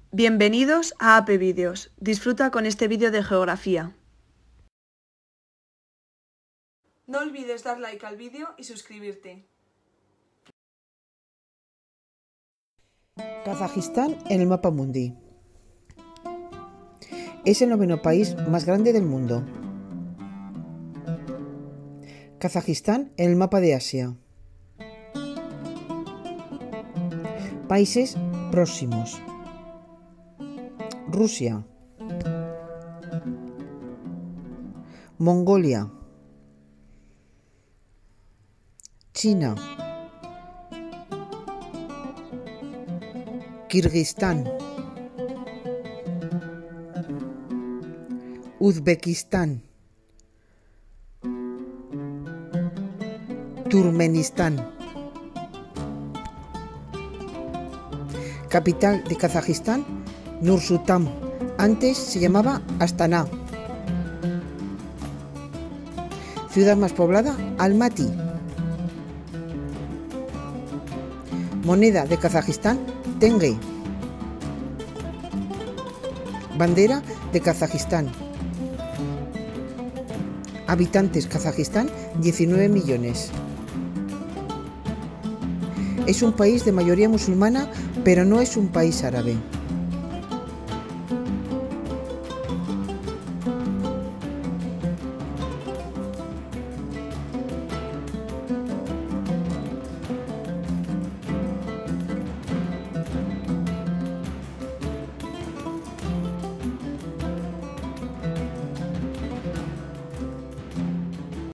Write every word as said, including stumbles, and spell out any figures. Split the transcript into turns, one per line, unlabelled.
Bienvenidos a A P Vídeos. Disfruta con este vídeo de geografía. No olvides dar like al vídeo y suscribirte.
Kazajistán en el mapa mundi. Es el noveno país más grande del mundo. Kazajistán en el mapa de Asia. Países próximos. Rusia, Mongolia, China, Kirguistán, Uzbekistán, Turkmenistán. Capital de Kazajistán, Nur-Sultán, antes se llamaba Astana. Ciudad más poblada, Almaty. Moneda de Kazajistán, tenge. Bandera de Kazajistán. Habitantes Kazajistán, diecinueve millones. Es un país de mayoría musulmana, pero no es un país árabe.